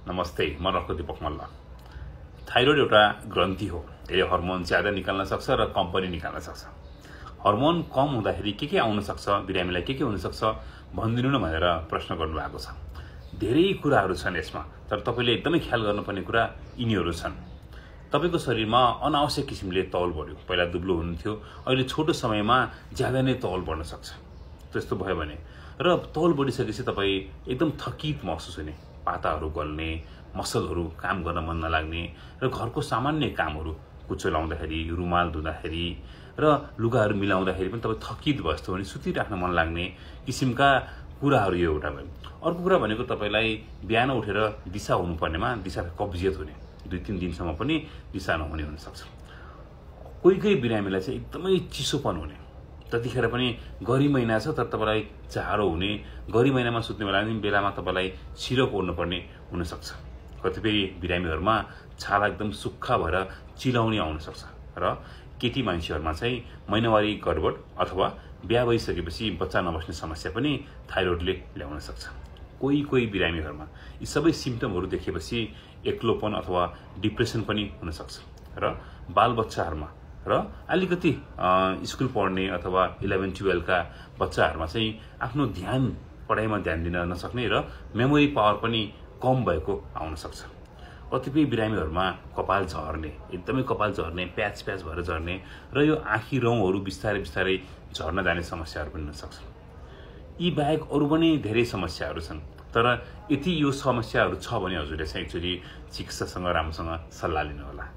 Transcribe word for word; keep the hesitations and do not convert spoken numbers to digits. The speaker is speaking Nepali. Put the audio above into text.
नमस्ते, म रक्क दीपक मल्ल। थाइरोइड एउटा ग्रन्थि हो। यसले हर्मोन ज्यादा निकाल्न सक्छ र कम पनि निकाल्न सक्छ। हर्मोन कम हुँदाखेरि के के आउन सक्छ, बिरामीलाई के के हुन सक्छ भनिदिनु न भनेर प्रश्न गर्नु भएको छ। धेरै कुराहरू छन् यसमा, तर तपाईले एकदमै ख्याल गर्नुपर्ने कुरा यिनीहरू छन्। तपाईको शरीरमा अनावश्यक किसिमले तौल बढ्यो। पहिला दुब्लो हुनुहुन्थ्यो, अहिले छोटो समयमा ज्यादा नै तौल बढ्न सक्छ। त्यस्तो भयो भने र तौल बढिसकेपछि तपाई एकदम थकित महसुस हुने, पाताहरू गल्ने, मसलहरू काम गर्न मन नलाग्ने र घरको सामान्य कामहरू कुचो लाउँदाखेरि, रुमाल धुँदाखेरि र लुगाहरू मिलाउँदाखेरि पनि तपाई थकित भयो जस्तो भने सुतिराख्न मन लाग्ने किसिमका कुराहरू यो एउटा भयो। अर्को कुरा भनेको तपाईलाई बिहान उठेर दिशा हुनुपर्नेमा दिशा कब्जियत हुने, दुई तीन दिनसम्म पनि दिशा नहुने हुन सक्छ। कोही कोही बिरामीलाई चाहिँ एकदमै चिसोपन हुने, त्यतिखेर पनि गरी महिना छ तर तपाईलाई जाडो हुने, गरी महिनामा सुत्ने बेला बेलामा तपाईलाई सिरक ओड्नु पर्ने हुन सक्छ। कतिपय बिरामीहरुमा छाला एकदम सुक्खा भएर चिलाउने आउन सक्छ र केटी मान्छेहरुमा चाहिँ महिनावारी गडबड अथवा बिहा भइसकेपछि बच्चा नबस्ने समस्या पनि थाइरोइडले ल्याउन सक्छ। कोही कोही बिरामीहरुमा यी सबै सिम्पटमहरु देखेपछि एक्लोपन अथवा डिप्रेसन पनि हुन सक्छ र बालबच्चाहरुमा र अलिकति स्कुल पढ्ने अथवा इलेभेन ट्वेल्भ का बच्चाहरुमा चाहिँ आफ्नो ध्यान पढाइमा ध्यान दिन नसक्ने र मेमोरी पावर पनि कम भएको आउन सक्छ। कतिपय बिरामीहरुमा कपाल झर्ने, एकदमै कपाल झर्ने, प्याच प्याच भएर झर्ने र यो आँखी रौँहरू बिस्तारै बिस्तारै झर्न जाने समस्याहरू पनि हुन सक्छ। यी बाहेक अरु पनि धेरै समस्याहरू छन्, तर यति यो समस्याहरू छ भने हजुरले चाहिँ एक्चुअली चिकित्सकसँग राम्रोसँग सल्लाह लिनु होला।